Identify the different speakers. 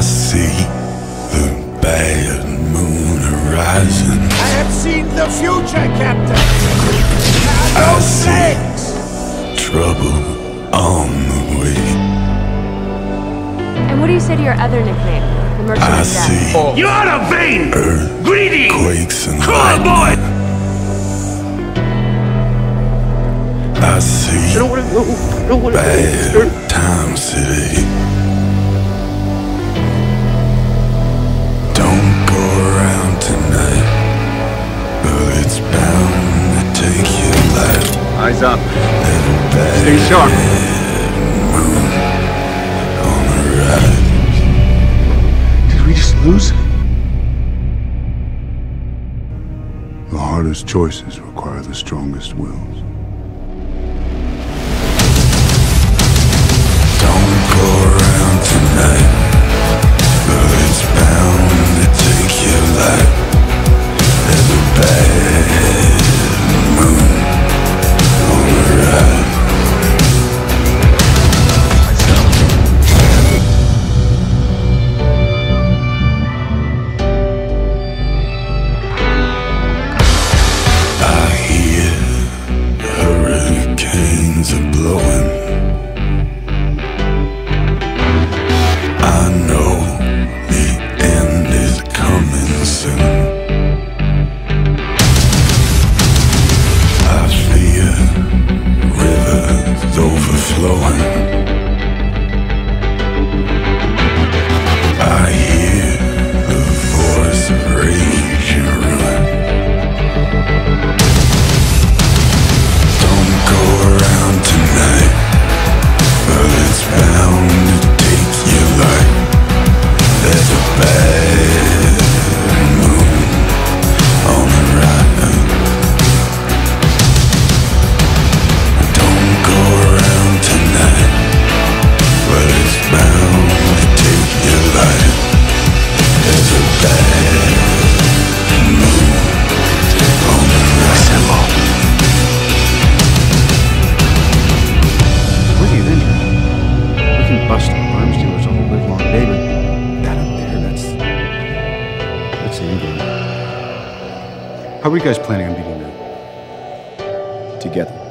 Speaker 1: see the bad moon horizon.
Speaker 2: I have seen the future, Captain.
Speaker 1: I see trouble on the way.
Speaker 3: And what do you say to your other nickname, the Merchant
Speaker 1: I
Speaker 3: of Death?
Speaker 1: see
Speaker 4: You're out of vein! Greedy!
Speaker 1: earthquakes and
Speaker 4: Come on, boy!
Speaker 1: lightning. I see bad times today. Don't go around tonight, but it's bound to take your life.
Speaker 4: Eyes up.
Speaker 1: Stay
Speaker 4: Stay sharp.
Speaker 1: Moon on the rise.
Speaker 4: Did we just lose?
Speaker 5: The hardest choices require the strongest wills.
Speaker 1: Don't go around tonight, but it's bound to take your life. There's a bad moon on the rise. I hear hurricanes are blowing. I know the end is coming soon. I fear rivers overflowing. I hear the voice of rage and ruin. Don't go around tonight, but it's bound to take your life. There's a bad moon on the rise. Don't go around tonight, but it's bound to take your life. There's a bad moon on the rise.
Speaker 4: We're the Avengers. We can bust arms dealers all live long day, but that up there, that's Endgame. How are you guys planning on beating that?
Speaker 6: Together.